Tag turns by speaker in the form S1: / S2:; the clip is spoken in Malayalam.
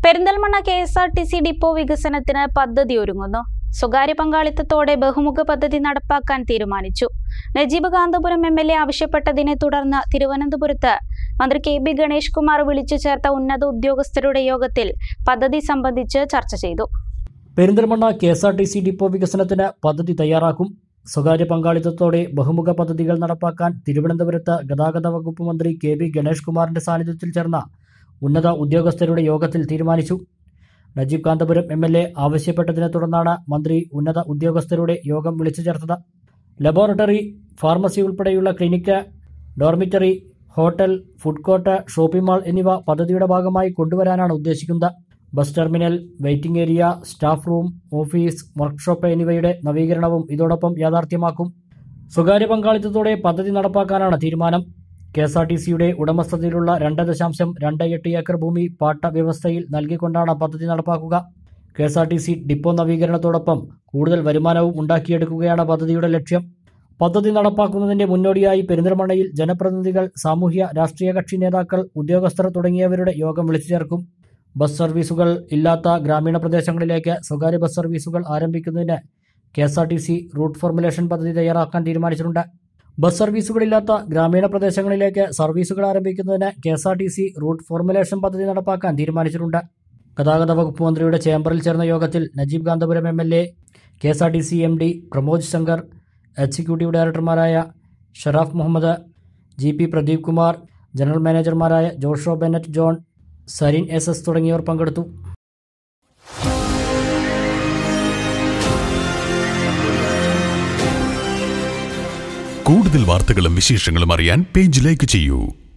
S1: പെരിന്തൽമണ്ണ KSRTC ഡിപ്പോ വികസനത്തിന് പദ്ധതി ഒരുങ്ങുന്നു. സ്വകാര്യ പങ്കാളിത്തത്തോടെ ബഹുമുഖ പദ്ധതി നടപ്പാക്കാൻ തീരുമാനിച്ചു. നജീബ് കാന്തപുരം MLA ആവശ്യപ്പെട്ടതിനെ തുടർന്ന് തിരുവനന്തപുരത്ത് മന്ത്രി KB ഗണേഷ് കുമാർ വിളിച്ചു ചേർത്ത ഉന്നത ഉദ്യോഗസ്ഥരുടെ യോഗത്തിൽ പദ്ധതി സംബന്ധിച്ച് ചർച്ച ചെയ്തു.
S2: പെരിന്തൽമണ്ണ KSRTC ഡിപ്പോ വികസനത്തിന് പദ്ധതി തയ്യാറാക്കും. സ്വകാര്യ പങ്കാളിത്തത്തോടെ ബഹുമുഖ പദ്ധതികൾ നടപ്പാക്കാൻ തിരുവനന്തപുരത്ത് ഗതാഗത വകുപ്പ് മന്ത്രി KB ഗണേഷ് കുമാറിന്റെ സാന്നിധ്യത്തിൽ ചേർന്ന ഉന്നത ഉദ്യോഗസ്ഥരുടെ യോഗത്തിൽ തീരുമാനിച്ചു. നജീബ് കാന്തപുരം MLA ആവശ്യപ്പെട്ടതിനെ തുടർന്നാണ് മന്ത്രി ഉന്നത ഉദ്യോഗസ്ഥരുടെ യോഗം വിളിച്ചു ചേർത്തത്. ലബോറട്ടറി, ഫാർമസി ഉൾപ്പെടെയുള്ള clinic, dormitory, hotel, food court, shopping mall എന്നിവ പദ്ധതിയുടെ ഭാഗമായി കൊണ്ടുവരാനാണ് ഉദ്ദേശിക്കുന്നത്. Bus terminal, waiting area, staff room, office, workshop എന്നിവയുടെ നവീകരണവും ഇതോടൊപ്പം യാഥാർത്ഥ്യമാക്കും. സ്വകാര്യ പങ്കാളിത്തത്തോടെ പദ്ധതി നടപ്പാക്കാനാണ് തീരുമാനം. KSRTCയുടെ ഉടമസ്ഥതയിലുള്ള 2.28 ഏക്കർ ഭൂമി പാട്ട വ്യവസ്ഥയിൽ നൽകിക്കൊണ്ടാണ് പദ്ധതി നടപ്പാക്കുക. KSRTC ഡിപ്പോ നവീകരണത്തോടൊപ്പം കൂടുതൽ വരുമാനവും ഉണ്ടാക്കിയെടുക്കുകയാണ് പദ്ധതിയുടെ ലക്ഷ്യം. പദ്ധതി നടപ്പാക്കുന്നതിന്റെ മുന്നോടിയായി പെരിന്തൽമണ്ണയിൽ ജനപ്രതിനിധികൾ, സാമൂഹ്യ രാഷ്ട്രീയ കക്ഷി നേതാക്കൾ, ഉദ്യോഗസ്ഥർ തുടങ്ങിയവരുടെ യോഗം വിളിച്ചു ചേർക്കും. ബസ് സർവീസുകൾ ഇല്ലാത്ത ഗ്രാമീണ പ്രദേശങ്ങളിലേക്ക് സ്വകാര്യ ബസ് സർവീസുകൾ ആരംഭിക്കുന്നതിന് KSRTC റൂട്ട് ഫോർമുലേഷൻ പദ്ധതി തയ്യാറാക്കാൻ തീരുമാനിച്ചിട്ടുണ്ട്. ബസ് സർവീസുകളില്ലാത്ത ഗ്രാമീണ പ്രദേശങ്ങളിലേക്ക് സർവീസുകൾ ആരംഭിക്കുന്നതിന് KSRTC റൂട്ട് ഫോർമുലേഷൻ പദ്ധതി നടപ്പാക്കാൻ തീരുമാനിച്ചിട്ടുണ്ട്. ഗതാഗത വകുപ്പ് മന്ത്രിയുടെ ചേംബറിൽ ചേർന്ന യോഗത്തിൽ Najeeb Kanthapuram MLA, KSRTC MD Pramod Shankar, executive ഡയറക്ടർമാരായ ഷറാഫ് മുഹമ്മദ്, GP പ്രദീപ് കുമാർ, ജനറൽ മാനേജർമാരായ ജോഷോ ബെന്നറ്റ് ജോൺ, സരിൻ SS തുടങ്ങിയവർ പങ്കെടുത്തു.
S3: കൂടുതൽ വാർത്തകളും വിശേഷങ്ങളും അറിയാൻ പേജ് ലൈക്ക് ചെയ്യൂ.